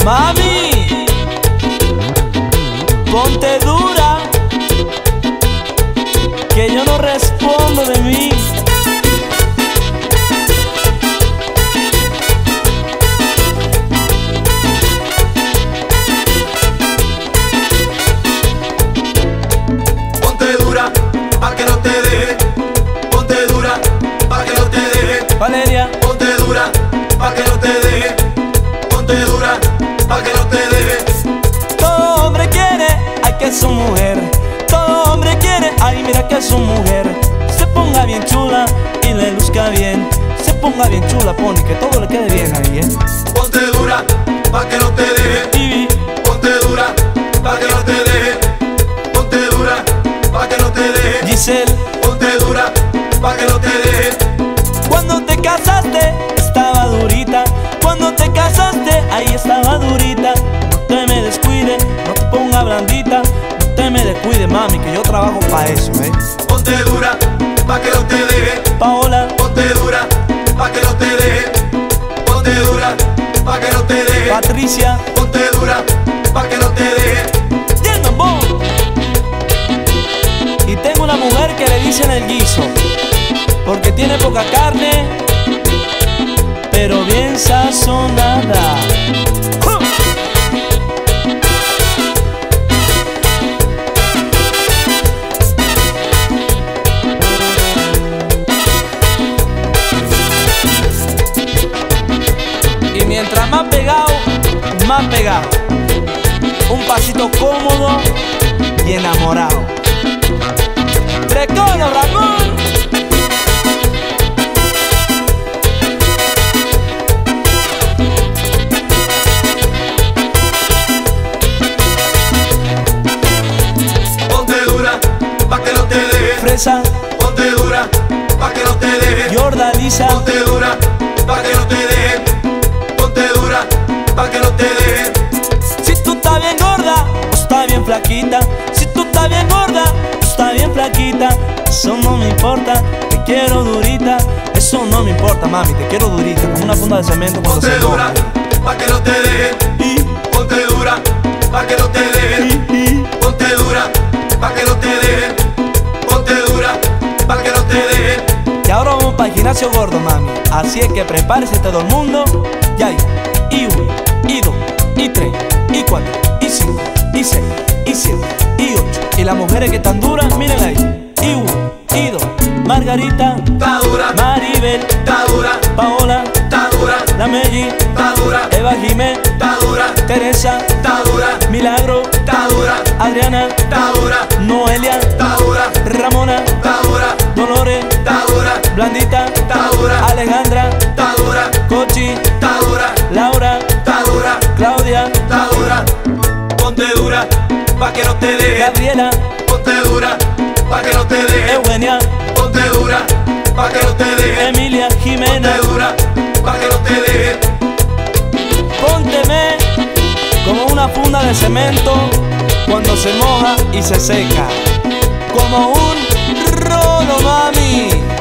Mami, ponte dura, que yo no respondo de mí. Ponte dura, pa' que no te deje. Ponte dura, pa' que no te deje. Valeria, Ponte dura, pa' que no te deje. Ponte dura, pa' que no te deje. todo hombre quiere, ay que su mujer. Todo hombre quiere, ay mira que su mujer se ponga bien chula y le luzca bien. Se ponga bien chula, pone que todo le quede bien ahí, Ponte dura, pa' que no te deje. Y Ponte dura, pa' que no te deje. Ponte dura, pa' que no te deje. Giselle, Ponte dura, pa' que no te deje. cuando te casaste estaba durita. Cuando te casaste ahí estaba durita. No te me descuide, no te ponga blandita. No te me descuide, mami, que yo trabajo pa' eso, Ponte dura, pa' que no te deje. Paola, Ponte dura, pa' que no te deje. Ponte dura, pa' que no te deje. Patricia, Ponte dura, pa' que no te deje. lleno bon. Y tengo una mujer que le dicen el guiso, porque tiene poca carne, pero bien sazonada. Y mientras más pegado, más pegado. Un pasito cómodo y enamorado. Trecono, Ramón. Ponte dura, pa' que no te deje. Fresa, Ponte dura, pa' que no te deje. Yordalisa, Ponte dura, pa' que no te deje. Ponte dura, pa' que no te deje. si tú estás bien gorda o estás bien flaquita. Si tú estás bien gorda o estás bien flaquita, eso no me importa, te quiero durita. Eso no me importa, mami, te quiero durita, como una funda de cemento cuando Ponte se dura, moja. pa' que no te deje. Ponte dura, pa' que no te deje. Ponte dura, pa' que no te deje. Ponte dura, pa' que no te deje. Y ahora vamos para el gimnasio gordo, mami. Así es que prepárese todo el mundo. Ya hay I1, I2, I3, I4, I5, I6, I7, I8. Y las mujeres que están duras, miren ahí. I1, I2, Margarita, Está dura, Maribel, está dura, Paola, está dura, la Melli, está dura, Eva Jiménez, está dura, Teresa, está dura, Milagro, está dura, Adriana, está dura, Noelia, está dura, Ramona, está dura, Dolores, está dura, Blandita, está dura, Alejandra, está dura, Cochi, está dura, Laura, está dura, Claudia, está dura. Ponte dura, pa' que no te deje. Gabriela, Ponte dura, pa' que no te deje. Eugenia, Ponte dura, pa' que no te deje. Emilia, Ponte Jimena. dura, pa' que no te deje. Pónteme como una funda de cemento cuando se moja y se seca, como un rolo, mami.